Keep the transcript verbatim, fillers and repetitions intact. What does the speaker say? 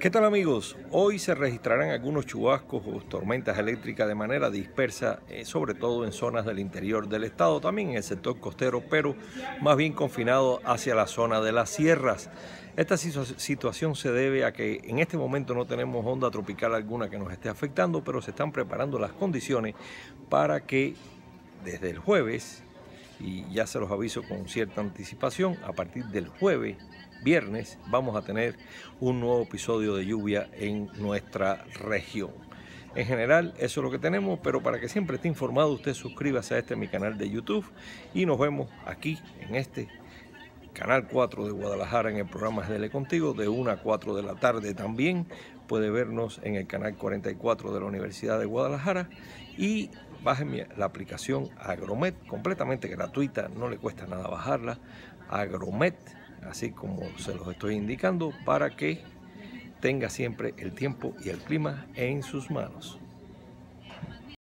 ¿Qué tal, amigos? Hoy se registrarán algunos chubascos o tormentas eléctricas de manera dispersa, eh, sobre todo en zonas del interior del estado, también en el sector costero, pero más bien confinado hacia la zona de las sierras. Esta situación se debe a que en este momento no tenemos onda tropical alguna que nos esté afectando, pero se están preparando las condiciones para que desde el jueves, y ya se los aviso con cierta anticipación, a partir del jueves, viernes, vamos a tener un nuevo episodio de lluvia en nuestra región. En general, eso es lo que tenemos, pero para que siempre esté informado, usted suscríbase a este mi canal de YouTube y nos vemos aquí en este Canal cuatro de Guadalajara en el programa G D L Contigo de una a cuatro de la tarde. También puede vernos en el canal cuarenta y cuatro de la Universidad de Guadalajara y bájenme la aplicación Agromet, completamente gratuita, no le cuesta nada bajarla, Agromet, así como se los estoy indicando, para que tenga siempre el tiempo y el clima en sus manos.